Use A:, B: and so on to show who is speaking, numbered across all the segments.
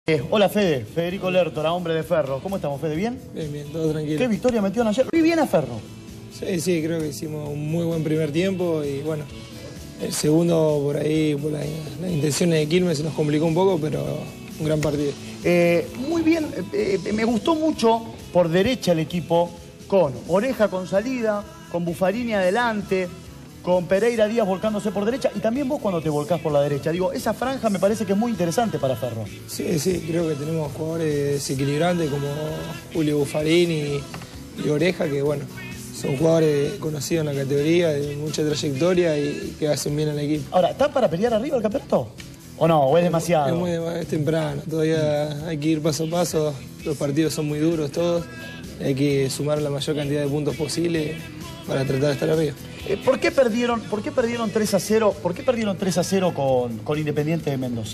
A: Hola Fede, Federico Lertora, hombre de Ferro. ¿Cómo estamos, Fede? ¿Bien?
B: Bien, todo tranquilo.
A: ¿Qué victoria metieron ayer? ¿Vi bien a Ferro?
B: Sí, creo que hicimos un muy buen primer tiempo y bueno, el segundo por ahí, por las intenciones de Quilmes se nos complicó un poco, pero un gran partido.
A: Muy bien, me gustó mucho por derecha el equipo, con Oreja con salida, con Buffarini adelante, con Pereira Díaz volcándose por derecha y también vos cuando te volcás por la derecha. Digo, esa franja me parece que es muy interesante para Ferro.
B: Sí, creo que tenemos jugadores desequilibrantes como Julio Buffarini y Oreja, que bueno, son jugadores conocidos en la categoría, de mucha trayectoria y que hacen bien al equipo.
A: Ahora, ¿están para pelear arriba el campeonato? ¿O no? ¿O es demasiado?
B: Es temprano, todavía hay que ir paso a paso, los partidos son muy duros todos, hay que sumar la mayor cantidad de puntos posible para tratar de estar arriba.
A: ¿Por qué perdieron 3-0? ¿Por qué perdieron 3-0 con Independiente de Mendoza?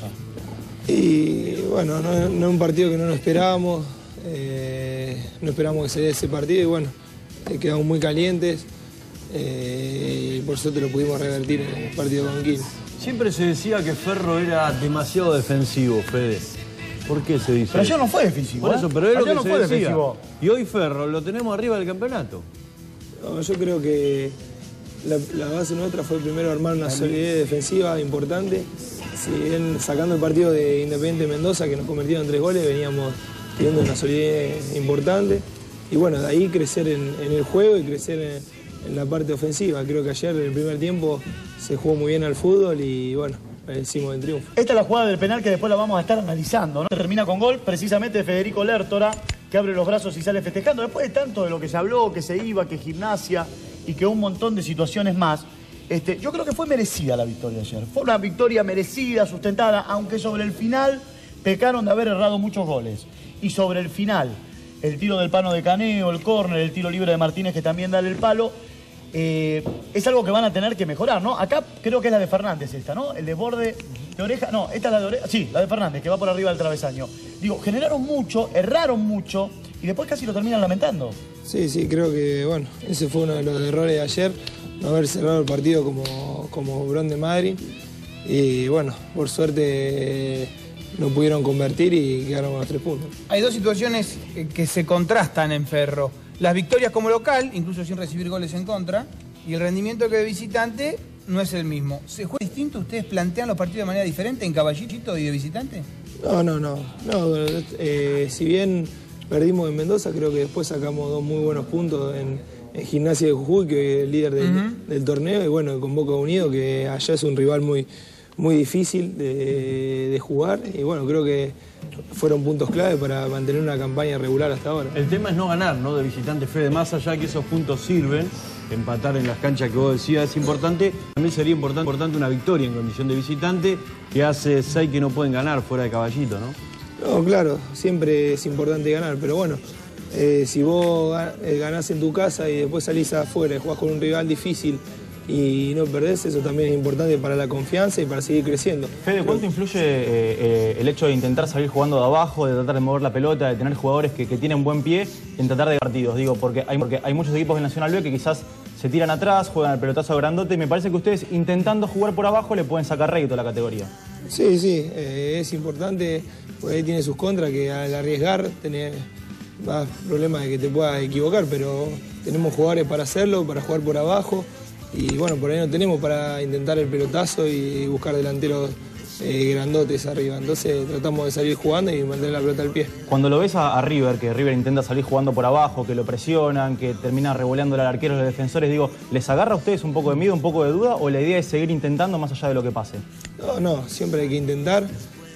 B: Y bueno, no es un partido que no nos esperábamos, no esperábamos que se dé ese partido y bueno, quedamos muy calientes y por suerte lo pudimos revertir en el partido con Quilmes.
C: Siempre se decía que Ferro era demasiado defensivo, Fede. ¿Por qué se dice?
A: Pero ayer no fue defensivo.
C: Por eso, pero es lo que
A: no
C: se
A: fue
C: decía.
A: defensivo.
C: Y hoy Ferro lo tenemos arriba del campeonato.
B: No, yo creo que la base nuestra fue primero armar una solidez defensiva importante. Si bien sacando el partido de Independiente Mendoza, que nos convirtieron en 3 goles, veníamos teniendo una solidez importante. Y bueno, de ahí crecer en el juego y crecer en la parte ofensiva. Creo que ayer, en el primer tiempo, se jugó muy bien al fútbol y bueno, hicimos el triunfo.
A: Esta es la jugada del penal que después la vamos a estar analizando, ¿no? Termina con gol precisamente de Federico Lertora, que abre los brazos y sale festejando. Después de tanto de lo que se habló, que se iba, que Gimnasia y que un montón de situaciones más, yo creo que fue merecida la victoria ayer. Fue una victoria merecida, sustentada, aunque sobre el final pecaron de haber errado muchos goles. Y sobre el final, el tiro del Pano de Caneo, el córner, el tiro libre de Martínez que también da el palo, es algo que van a tener que mejorar, ¿no? Acá creo que es la de Fernández esta, ¿no? El desborde de Oreja, no, esta es la de Oreja, sí, la de Fernández, que va por arriba del travesaño. Digo, generaron mucho, erraron mucho y después casi lo terminan lamentando.
B: Sí, creo que, bueno, ese fue uno de los errores de ayer, no haber cerrado el partido como Bron de Madrid. Y bueno, por suerte no pudieron convertir y quedaron con los 3 puntos.
D: Hay dos situaciones que se contrastan en Ferro. Las victorias como local, incluso sin recibir goles en contra, y el rendimiento que de visitante no es el mismo. ¿Se juega distinto? ¿Ustedes plantean los partidos de manera diferente en Caballito y de visitante?
B: No. Si bien perdimos en Mendoza, creo que después sacamos 2 muy buenos puntos en Gimnasia de Jujuy, que es el líder del torneo, y bueno, con Boca Unido, que allá es un rival muy difícil de jugar, y bueno, creo que fueron puntos clave para mantener una campaña regular hasta ahora.
C: El tema es no ganar, ¿no? De visitante, Fede. Más allá que esos puntos sirven, empatar en las canchas que vos decías es importante. También sería importante una victoria en condición de visitante, que hace 6 que no pueden ganar fuera de Caballito, ¿no?
B: No, claro, siempre es importante ganar, pero bueno, si vos ganás en tu casa y después salís afuera y jugás con un rival difícil y no perdés, eso también es importante para la confianza y para seguir creciendo.
E: Fede, ¿cuánto influye el hecho de intentar salir jugando de abajo, de tratar de mover la pelota, de tener jugadores que tienen buen pie en tratar de partidos? Digo, porque hay muchos equipos en Nacional B que quizás se tiran atrás, juegan el pelotazo grandote y me parece que ustedes intentando jugar por abajo le pueden sacar rédito a la categoría.
B: Sí, es importante, porque ahí tiene sus contras, que al arriesgar tenés más problemas de que te puedas equivocar, pero tenemos jugadores para hacerlo, para jugar por abajo. Y bueno, por ahí no tenemos para intentar el pelotazo y buscar delanteros grandotes arriba. Entonces tratamos de salir jugando y mantener la pelota al pie.
E: Cuando lo ves a River, que River intenta salir jugando por abajo, que lo presionan, que termina revoleándole al arquero a los defensores, digo, ¿les agarra a ustedes un poco de miedo, un poco de duda o la idea es seguir intentando más allá de lo que pase?
B: No, siempre hay que intentar.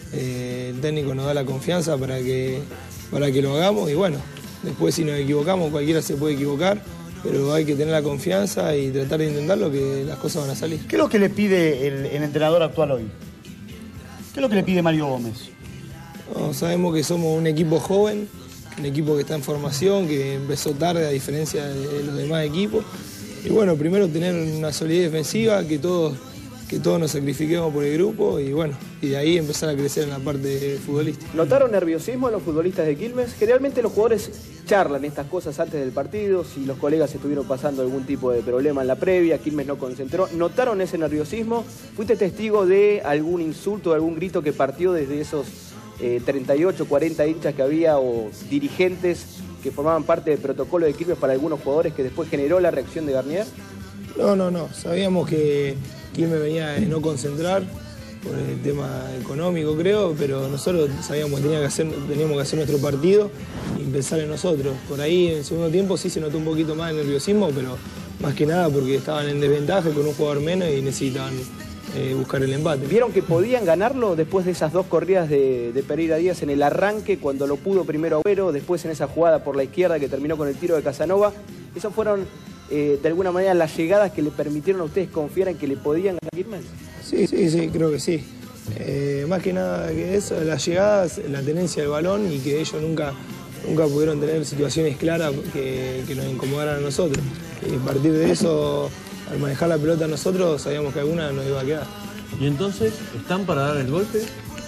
B: El técnico nos da la confianza para que lo hagamos y bueno, después si nos equivocamos, cualquiera se puede equivocar. Pero hay que tener la confianza y tratar de intentarlo, que las cosas van a salir.
A: ¿Qué es lo que le pide el entrenador actual hoy? ¿Qué es lo que le pide Mario Gómez?
B: No, sabemos que somos un equipo joven, un equipo que está en formación, que empezó tarde a diferencia de los demás equipos. Y bueno, primero tener una solidez defensiva, que todos nos sacrifiquemos por el grupo y bueno, y de ahí empezar a crecer en la parte futbolística.
F: ¿Notaron nerviosismo en los futbolistas de Quilmes? Generalmente los jugadores charlan estas cosas antes del partido, si los colegas estuvieron pasando algún tipo de problema en la previa, Quilmes no concentró. ¿Notaron ese nerviosismo? ¿Fuiste testigo de algún insulto, de algún grito que partió desde esos 38, 40 hinchas que había o dirigentes que formaban parte del protocolo de Quilmes para algunos jugadores que después generó la reacción de Garnier?
B: No. Sabíamos que Quilmes venía de no concentrar por el tema económico, creo, pero nosotros sabíamos que teníamos que hacer nuestro partido y pensar en nosotros. Por ahí en el segundo tiempo sí se notó un poquito más de nerviosismo, pero más que nada porque estaban en desventaja con un jugador menos y necesitaban buscar el empate.
F: ¿Vieron que podían ganarlo después de esas dos corridas de Pereira Díaz en el arranque, cuando lo pudo primero Agüero, después en esa jugada por la izquierda que terminó con el tiro de Casanova? Esas fueron de alguna manera las llegadas que le permitieron a ustedes confiar en que le podían ganar a Quilmes.
B: Sí, creo que sí. Más que nada que eso, las llegadas, la tenencia del balón y que ellos nunca pudieron tener situaciones claras que nos incomodaran a nosotros. Y a partir de eso, al manejar la pelota nosotros, sabíamos que alguna nos iba a quedar.
C: ¿Y entonces están para dar el golpe?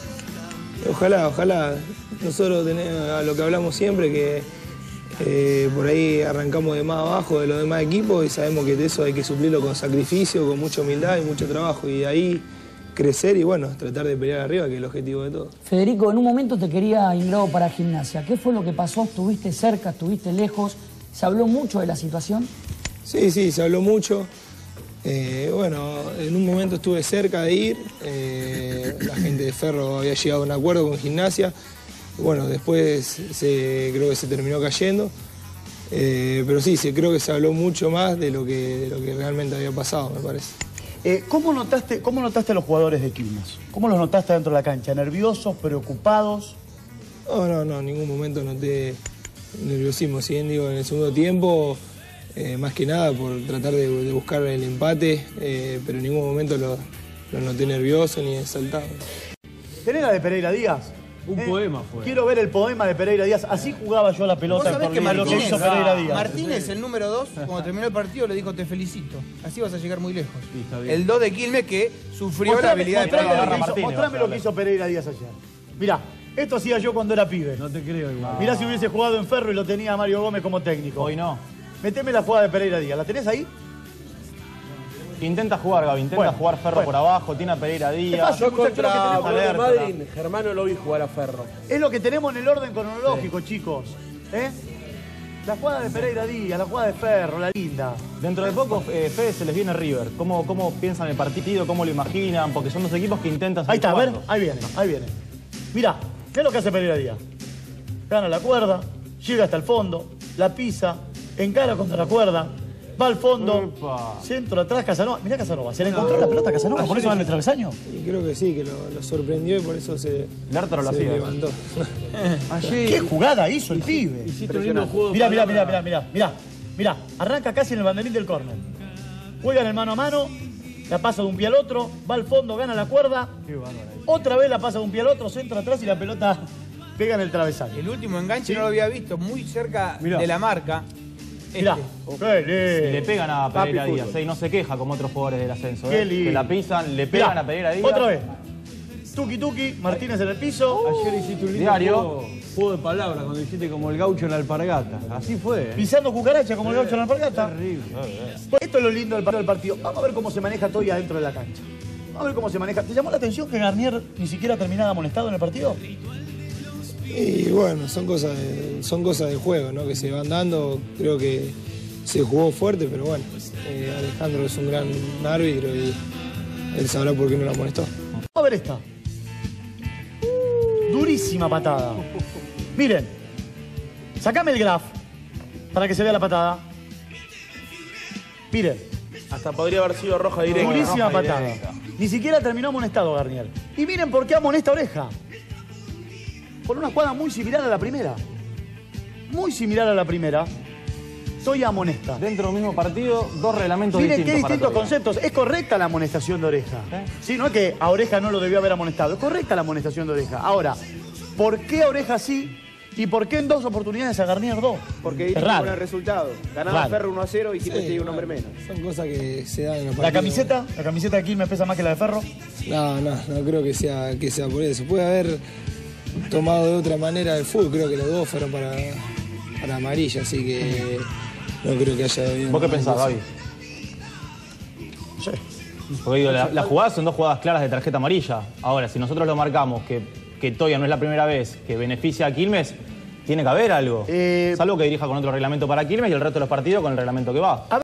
B: Ojalá. Nosotros tenemos a lo que hablamos siempre, que por ahí arrancamos de más abajo de los demás equipos y sabemos que de eso hay que suplirlo con sacrificio, con mucha humildad y mucho trabajo. Y ahí crecer y bueno, tratar de pelear arriba, que es el objetivo de todo.
G: Federico, en un momento te quería Ingrado para Gimnasia. ¿Qué fue lo que pasó? ¿Estuviste cerca? ¿Estuviste lejos? ¿Se habló mucho de la situación?
B: Sí, se habló mucho. Bueno, en un momento estuve cerca de ir. La gente de Ferro había llegado a un acuerdo con Gimnasia. Bueno, después creo que se terminó cayendo. Pero sí, creo que se habló mucho más de lo que realmente había pasado, me parece.
A: ¿Cómo notaste a los jugadores de Quilmes? ¿Cómo los notaste dentro de la cancha? ¿Nerviosos, preocupados?
B: No, en ningún momento noté nerviosismo. Si bien digo, en el segundo tiempo, más que nada por tratar de buscar el empate, pero en ningún momento los noté nerviosos ni exaltados.
A: ¿Tenés la de Pereira Díaz?
C: Un poema fue.
A: Quiero ver el poema de Pereira Díaz. Así jugaba yo la pelota.
D: ¿Vos sabés que
A: lo que hizo Pereira Díaz?
D: Martínez, el número 2, cuando terminó el partido, le dijo: te felicito. Así vas a llegar muy lejos.
C: Sí, está bien.
D: El 2 de Quilmes que sufrió la habilidad de Pereira.
A: Mostrame lo que hizo Pereira Díaz ayer. Mirá, esto hacía yo cuando era pibe.
C: No te creo igual.
A: Mirá si hubiese jugado en Ferro y lo tenía Mario Gómez como técnico.
E: Hoy no.
A: Meteme la jugada de Pereira Díaz. ¿La tenés ahí?
E: Intenta jugar, Gaby, jugar Ferro por abajo, tiene a Pereira Díaz.
H: Yo contra
A: Lo que tenemos
H: Madrid, Germano lo vi jugar a Ferro.
A: Es lo que tenemos en el orden cronológico, chicos. La jugada de Pereira Díaz, la jugada de Ferro, la linda.
E: Dentro de poco, Fede, se les viene River. ¿Cómo piensan el partido? ¿Cómo lo imaginan? Porque son dos equipos que intentan
A: Ahí
E: salir
A: está, a ver,
E: jugando.
A: ahí viene. Mirá, ¿qué es lo que hace Pereira Díaz? Gana la cuerda, llega hasta el fondo, la pisa, encara contra la cuerda, va al fondo, centro atrás, Casanova. Mirá Casanova, ¿se le encontró la pelota a Casanova? ¿Por eso va en el travesaño?
B: Y creo que sí, que lo sorprendió y por eso se levantó.
A: ¿Qué jugada hizo el pibe?
C: Hiciste un lindo juego.
A: Mirá, arranca casi en el banderín del córner. Juega en el mano a mano, la pasa de un pie al otro, va al fondo, gana la cuerda. Otra vez la pasa de un pie al otro, centro atrás y la pelota pega en el travesaño.
D: El último enganche no lo había visto, muy cerca de la marca.
A: Mirá,
E: Y le pegan a Pereira Díaz, y no se queja como otros jugadores del ascenso. Que la pisan, le pegan a Pereira Díaz.
A: Otra vez. Tuki, Martínez en el piso.
C: Ayer hiciste un lindo juego de palabras cuando hiciste como el gaucho en la alpargata. Así fue.
A: Pisando cucaracha como el gaucho en la alpargata.
C: Terrible.
A: Esto es lo lindo del partido. Vamos a ver cómo se maneja Toy adentro de la cancha. Vamos a ver cómo se maneja. ¿Te llamó la atención que Garnier ni siquiera terminaba amonestado en el partido?
B: Y bueno, son cosas del juego, ¿no? Que se van dando. Creo que se jugó fuerte, pero bueno, Alejandro es un gran árbitro y él sabrá por qué no lo amonestó.
A: Vamos a ver esta. Durísima patada. Miren, sacame el graph para que se vea la patada. Miren.
H: Hasta podría haber sido roja directa.
A: Durísima patada. Ni siquiera terminó amonestado Garnier. Y miren por qué amonesta Oreja. Por una jugada muy similar a la primera. Muy similar a la primera. Soy amonesta.
E: Dentro del mismo partido, dos reglamentos
A: Miren
E: distintos.
A: qué distintos conceptos. Es correcta la amonestación de Oreja. Sí, no es que a Oreja no lo debió haber amonestado. Es correcta la amonestación de Oreja. Ahora, ¿por qué a Oreja sí y por qué en dos oportunidades a Garnier dos?
F: Porque dirige con el resultado. Ganaba Ferro 1-0 y Quilmes tiene un hombre menos.
B: Son cosas que se dan en los
A: partidos. ¿La camiseta de Quilmes pesa más que la de Ferro?
B: No creo que sea por eso. Puede haber tomado de otra manera el fútbol. Creo que los dos fueron para amarilla, así que no creo que haya habido.
E: ¿Vos qué pensás, Gaby?
A: Sí.
E: Porque digo, las jugadas son dos jugadas claras de tarjeta amarilla. Ahora, si nosotros lo marcamos que que todavía no es la primera vez que beneficia a Quilmes, tiene que haber algo. Salvo que dirija con otro reglamento para Quilmes y el resto de los partidos con el reglamento que va.